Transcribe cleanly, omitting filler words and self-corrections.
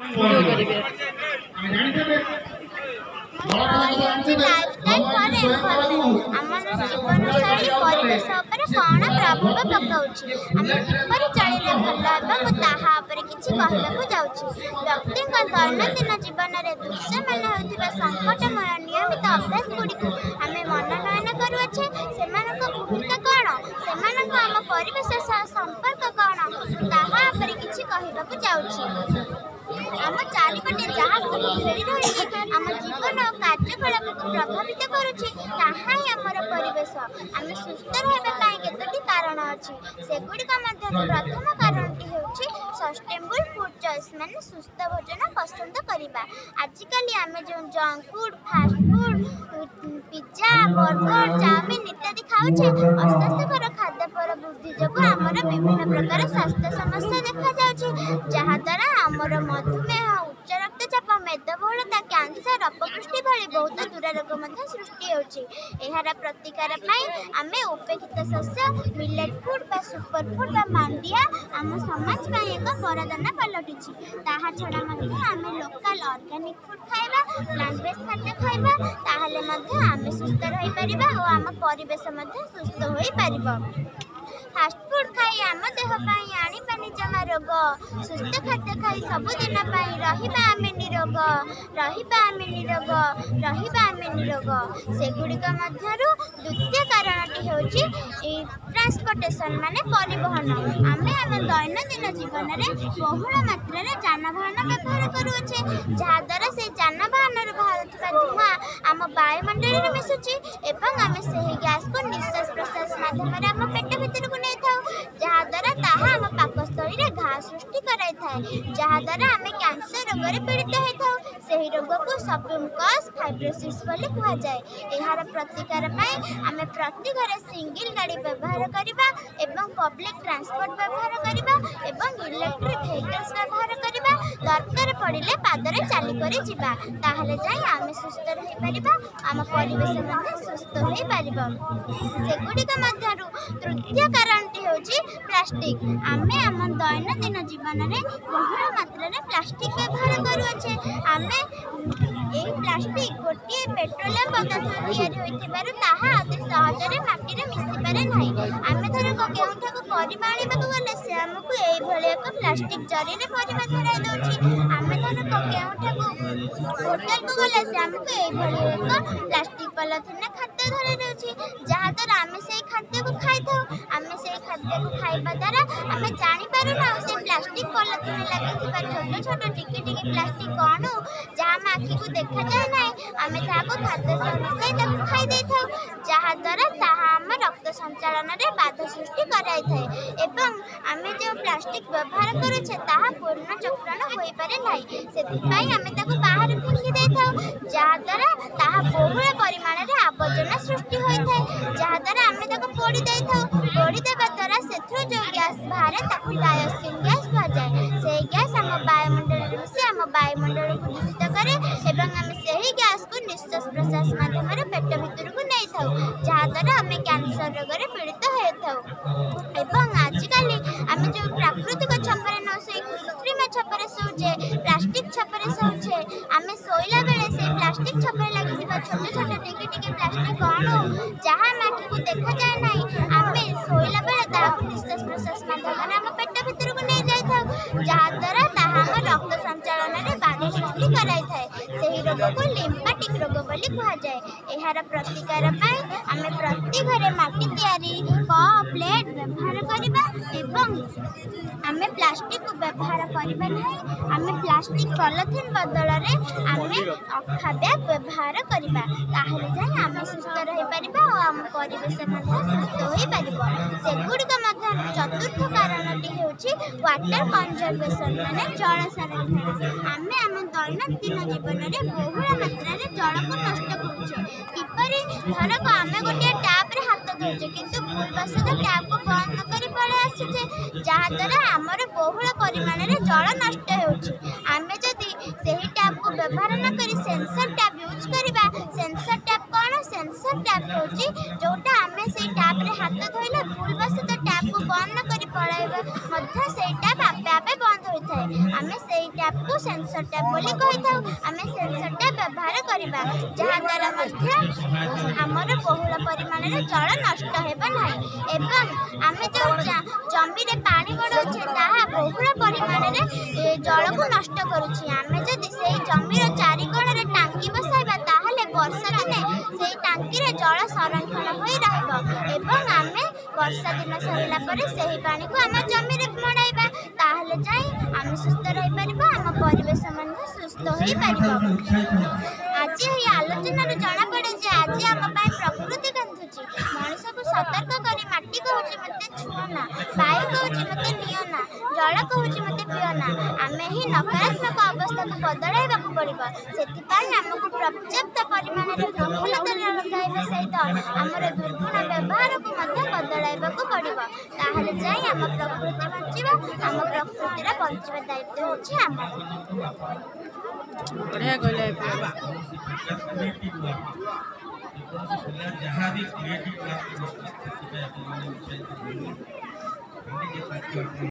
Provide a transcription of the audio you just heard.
Video करेंगे। जीवनशैली परिवेश कौन प्रभाव पकाउछि आमे किपरि चलिले भल हेबा ताहा उपरे किछि कहबाकू जाउछि। व्यक्तिक दैनंदिन जीवन में दृश्यमान होइतिबा संकटमय नियमित अभ्यास गुड़िक आमे मनोनयन करुअछे। सेमानक भूमिका कौन सेमानक आम परिवेश सह संपर्क कौन ताहा उपरे किछि कहबाकू जाउछि। आम चारिपटे जहाँ सब घेरी रही आम जीवन और कार्यकलाप को प्रभावित करुच्ची ताहा आमर परिवेश। आम सुस्थ रहा केतोटी कारण अच्छी सेगुड़िक प्रथम कारणटी होची सस्टेनेबल फूड चॉइस माने सुस्थ भोजन पसंद करवा। आजिकल आम जो junk food fast food pizza burger chowmein इत्यादि खाऊे अस्वास्थ्यकर खाद्य पर वृद्धि जो आमर विभिन्न प्रकार स्वास्थ्य समस्या देखा जाउछि जहाद्वारा आमर मधुमेह उच्च रक्तचाप मेदबहुलता कैंसर अपपुष्टि भली बहुत दुरारोग सृष्टि होछि। एहार प्रतिकार आमे उपेक्षित शस्य मिलेट फूड बा सुपर फूड बा मांडिया आम समाज पाई एक वरदान पलटिछि। ताहा छड़ा आमे लोकल ऑर्गेनिक फूड खाइबा प्लांट बेस्ड खाद्य खाइबा ताहले आमे सुस्थ रही परिबा और आम परिवेश सुस्थ होई परिबा। फास्ट फूड खाई आम देह पाई आनिबा निजमा रोग सुस्थ खाद्य खाई सबुदिन पाई रहिबा आमे निरोग सेगुड़िक मध्यरु द्वितीय कारणटी होची ट्रांसपोर्टेशन माने परिवहन। आमे आम दैनंदिन जीवन में बहुल मात्रा रे जानवाहन व्यवहार करुछे जहाद्वारा से जानवाहन बाहरुवा धुआं आम वायुमंडल में मिसुची एवं आमे सेही गैस को निश्वास प्रश्वास माध्यम आम पेट भितर को नहीं था जहाद्वारा ताहा आम पाकस्थली रे घा सृष्टि कराई थाए जहाद्वारा आमे कैंसर रोग रे पीड़ित होइथाउ। सेही रोग को सबम्यूकस फाइब्रोसिस बोली कहा जाए। एहार प्रतिकार आमे प्रति घर सिंगल गाड़ी व्यवहार करबा एवं पब्लिक ट्रांसपोर्ट व्यवहार करबा एवं इलेक्ट्रिक व्हीकल्स व्यवहार करबा दरकार पड़िले पादरे चली करी जिबा ताहले जाय आमे सुस्थ रही परिबा आम परिवेश मध्ये सुस्थ होई परिबा। सेगुड़िक मध्यरु तृतीय कारणटी होची प्लास्टिक। आमे आम दैनंदिन जीवन में बहुल मात्रा रे प्लास्टिक व्यवहार करुछे। आमे एही प्लास्टिक गोटे पेट्रोलियम पदार्थ तैयारी होइथिबारु ताहा अति सहज रे माटी रे मिसि पारे नाही। आमे धर केउठा को परिबा आनिबाकू गले से हमकू एई भली एक प्लास्टिक जरी रे परिबा धराई दउछि। आमे धर केउठा को होटल को गले से हमकू एई भली एक प्लास्टिक पॉलिथिन खाद्य धराई दउछि जहाद्वारा आमे सेई खाद्य को खाइथाउ। आमे सेई खाद्य को खाइबा द्वारा आमे जानि पारु ना से प्लास्टिक पॉलिथिन लागिथिबा छोट छोट टिकी टिकी प्लास्टिक कौन जहाँ आम आखि को देखा जाए ना आमे ताको खाद्य सह मिसाई ताको खाई देथाउ जहाद्वारा ताहा आम रक्त संचालन रे बाधा सृष्टि कराई थाए एवं आमे जो प्लास्टिक व्यवहार करुछे ताहा पूर्ण चक्रण होई पारे नाही। सेथिपाई आमे ताको बाहर फेंकी देथाउ जहाद्वारा ताहा बहुल परिमाण रे आवर्जना सृष्टि होई थाए जहाद्वारा आमे ताको पोड़ी देथाउ। पोड़ी देबा द्वारा सेथरो जो गैस बाहरे ताको डायोक्सिन गैस कहा जाए। से गैस आम वायुमंडल रे मिसि आम वायुमंडल को दूषित करे एवं आम सेही गैस को निश्वास प्रश्वास माध्यम पेट भितर को नहीं था जहाद्वारा आम कैंसर रोग रे पीड़ित होता। एवं आजिकल आम जो प्राकृतिक छपर न से कृत्रिम छपर शोचे प्लास्टिक छपर शोचे आम शोला बेले से प्लास्टिक छपर लगी छोट छोट टिकी टिकी प्लास्टिक कौन जहाँ आखि को देखा जाए ना आम शोला बेले ताको निश्वास प्रश्वास माध्यम आम पेट भितर को नहीं जाए जहाद्वारा ताहा आम रक्त संचालन रे बाधा सृष्टि कराई थाए। सेही रोग को लिम्फेटिक रोग बोली कहा जाए। एहार प्रतिकार आमे प्रति घरे माटी तैयारी कप प्लेट व्यवहार करबा एवं आमे प्लास्टिक को व्यवहार करबा नहीं। आमे प्लास्टिक पॉलिथिन बदल रे आमे अखा बैग व्यवहार करबा ताहले जाय आमे सुस्थ रही परिबा और आम परिवेश मध्ये सुस्थ होई परिबा। सेगुड़िक मध्ये चतुर्थ कारणटी होची वाटर कंजर्वेशन माने जल संरक्षण। आमे आम दैनंदिन जीवन में बहुल मात्रा रे जल को नष्ट करुछे किपरि धरक आमे गोटे टैप रे हाथ धोचे किंतु भूलवश टैप को बंद न करी पळे आसीचे जहाद्वारा आमर बहुल परिमाण रे जल नष्ट होउछि। आमे जदि सेही टैप को व्यवहार न करी सेंसर टैप यूज करिबा सेंसर टैप कोन सेंसर टैप होउछि जोटा आमे सेही टैप रे हाथ धोइला भूलवश टैप को बंद न करी पळाइबा मध्ये सेही टैप आपे आपे बंद होइथाय। आमे सेही टैप टैप को सेंसर टैप बोली कहिथाउ आमे सेंसर टैप व्यवहार करिबा जहा द्वारा मध्य हमर बहुल परिमाण रे जल नष्ट हेबा नाही एवं आमे जो जमी रे पानी गडौछे ताहा बहुल परिमाण रे जल को नष्ट करूछि आमे जदि सेही जमी रो चारि कोण रे टांकी बसाइबा ताहले वर्षा दिने सेही टांकी रे जल संरक्षण होई रहबो एवं आमे वर्षा दिन सरिला परे सेही पानी को आमे जमी रे मडाइबा ताहले जाई आमे सुस्थ रहि परिबा आम परिवेश मध्य सुस्थ होई परिबो आज ही आलोचना रे जणा पड़े जे आज आम पाई प्रकृति कांधुची मनुष्य को सतर्क करी माटी कहूची मते छुअना वायु कहूची मते नियना जल कहूची मते पियना आमे ही नकारात्मक अवस्था को बदलाइबा को पड़िबो सेति पाई हमकु पर्याप्त परिमाण रे प्रफुल्लता रखाइबा सहित हमर दुर्गुण व्यवहार को मते बदलाइबा को पड़िबो ताहले जाई हम प्रकृति बंचिबा हम प्रकृति रे बंचिबा दायित्व होची हमर बढ़िया कहले जहाँ भी क्रिएटिव